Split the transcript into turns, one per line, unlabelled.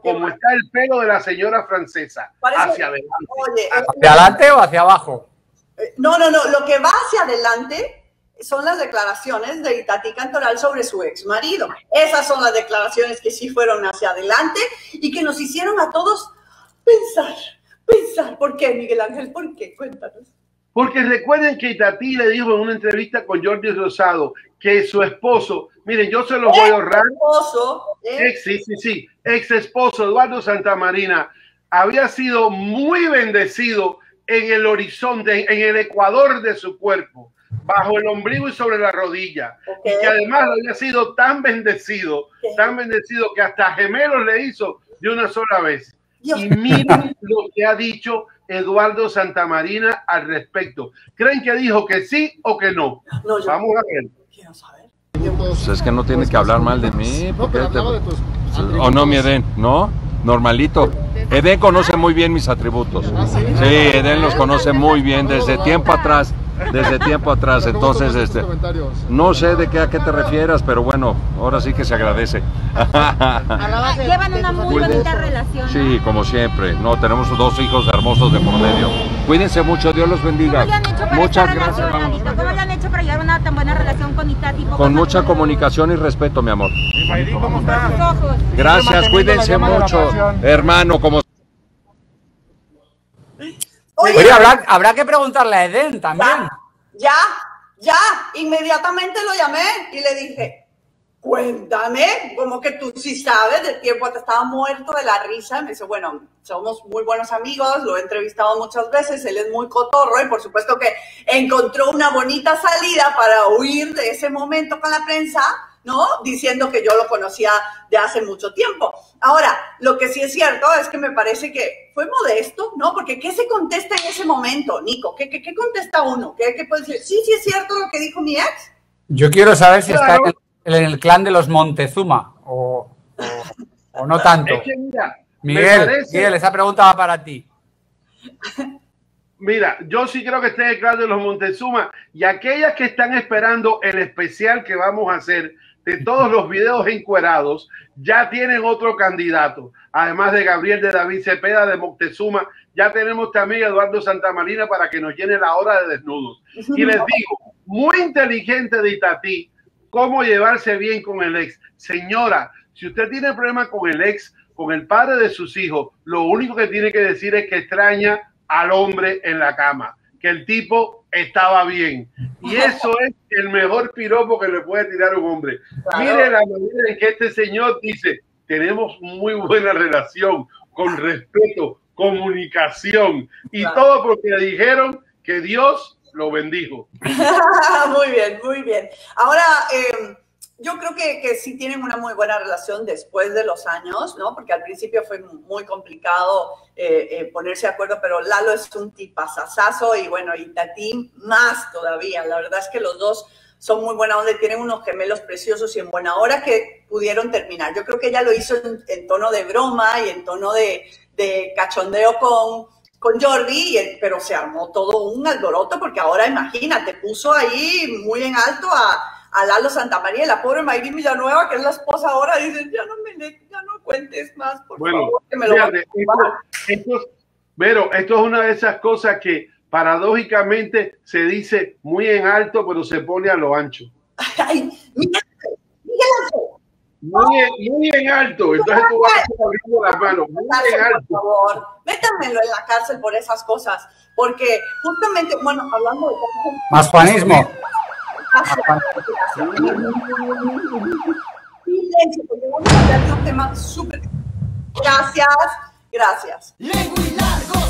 como está el pelo de la señora francesa, hacia adelante.
Oye,
¿hacia adelante o hacia abajo?
No, lo que va hacia adelante son las declaraciones de Itatí Cantoral sobre su ex marido. Esas son las declaraciones que sí fueron hacia adelante y que nos hicieron a todos pensar. ¿Por qué, Miguel Ángel? ¿Por qué? Cuéntanos.
Porque recuerden que Itatí le dijo en una entrevista con Jordi Rosado que su esposo, miren, yo se lo voy a ahorrar. Ex esposo Eduardo Santamarina había sido muy bendecido en el horizonte, en el ecuador de su cuerpo, bajo el ombligo y sobre la rodilla, y que además había sido tan bendecido que hasta gemelos le hizo de una sola vez. Y miren lo que ha dicho Eduardo Santamarina al respecto. ¿Creen que dijo que sí o que no? Vamos a ver.
Quiero saber.
Pues es que no tiene que hablar mal de mí. ¿O no, mi Edén? ¿No? Normalito. Edén conoce muy bien mis atributos. Sí, Edén los conoce muy bien desde tiempo atrás. Entonces, no sé a qué te refieras, pero bueno, ahora sí que se agradece.
Llevan una muy bonita relación, ¿no?
Sí, como siempre. No, tenemos 2 hijos hermosos de por medio. Cuídense mucho, Dios los bendiga. Muchas gracias.
¿Cómo le han hecho para llevar una tan buena relación con Itatí?
Con mucha comunicación y respeto, mi amor.
¿Cómo están sus ojos?
Gracias, cuídense mucho, hermano. Como
Oye, habrá que preguntarle a Edén también.
Ya, inmediatamente lo llamé y le dije, cuéntame, como que tú sí sabes del tiempo, te estaba muerto de la risa. Me dice, bueno, somos muy buenos amigos, lo he entrevistado muchas veces, él es muy cotorro y por supuesto que encontró una bonita salida para huir de ese momento con la prensa, ¿no? Diciendo que yo lo conocía de hace mucho tiempo. Ahora, lo que sí es cierto es que me parece que fue modesto, ¿no? Porque ¿qué se contesta en ese momento, Nico? ¿Qué contesta uno? ¿Qué puede decir? Sí es cierto lo que dijo mi ex.
Yo quiero saber si está en el clan de los Montezuma o no tanto.
Es que mira,
Miguel, esa pregunta va para ti.
Mira, yo sí creo que está en el clan de los Montezuma, y aquellas que están esperando el especial que vamos a hacer de todos los videos encuerados, ya tienen otro candidato. Además de Gabriel de David Cepeda de Moctezuma, ya tenemos también a Eduardo Santamarina para que nos llene la hora de desnudos. Y les digo, muy inteligente de Itatí, cómo llevarse bien con el ex. Señora, si usted tiene problema con el ex, con el padre de sus hijos, lo único que tiene que decir es que extraña al hombre en la cama, que el tipo estaba bien, y eso es el mejor piropo que le puede tirar a un hombre. Claro. Mire la manera en que este señor dice, tenemos muy buena relación, con respeto, comunicación, y todo porque le dijeron que Dios lo bendijo.
Muy bien. Ahora, yo creo que sí tienen una muy buena relación después de los años, ¿no? Porque al principio fue muy complicado ponerse de acuerdo, pero Lalo es un tipazazazo y bueno, Itatí más todavía. La verdad es que los dos son muy buena onda y tienen unos gemelos preciosos y en buena hora que pudieron terminar. Yo creo que ella lo hizo en tono de broma y en tono de cachondeo con Jordi, pero se armó todo un alboroto porque ahora, imagínate, puso ahí muy en alto a Lalo Santamaría y la pobre Mayrín Villanueva, que es la esposa ahora, dicen, ya no cuentes más, por favor, que me lo
fíjate, esto es una de esas cosas que paradójicamente se dice muy en alto, pero se pone a lo ancho.
Ay, Miguel
muy en alto, entonces tú vas abriendo las manos, muy en alto.
Por favor, métanmelo en la cárcel por esas cosas, porque justamente, bueno, hablando de...
Más panismo.
Silencio, porque vamos a hablar de un tema súper... Gracias.
Largo y largo.